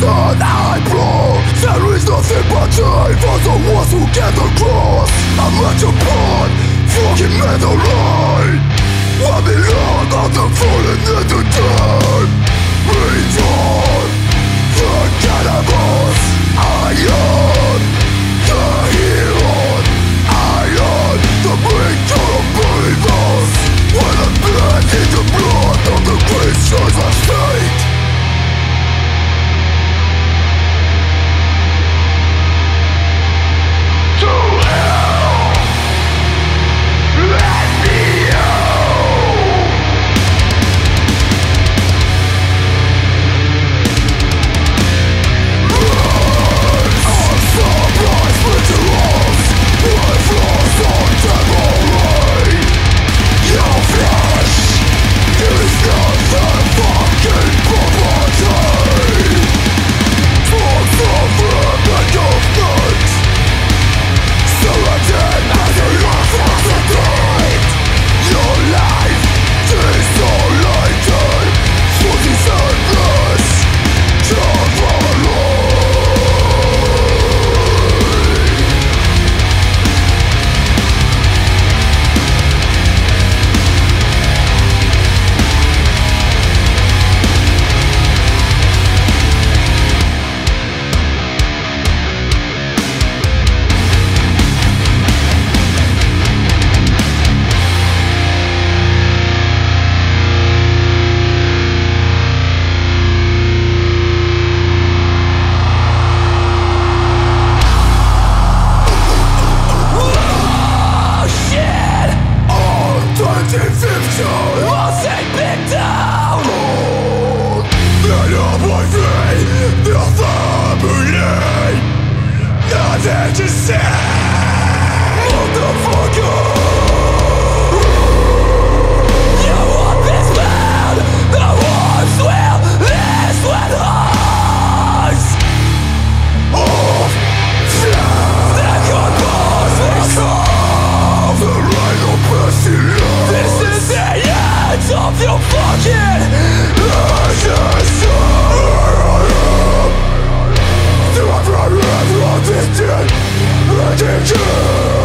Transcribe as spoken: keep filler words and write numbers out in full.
poison I blow. There is nothing but time for the ones who get across. I'm at your part, fucking metal line. I belong on the fallen in the dirt. Return the cannibals. I am the hero. I am the breaker of believers. When I'm bled in the blood of the creatures I state. Nothing to say, motherfucker. You want this man, the ones will last with us. Of the composers of the right of pestilence. This is the end of your fucking existence. Addiction, addiction.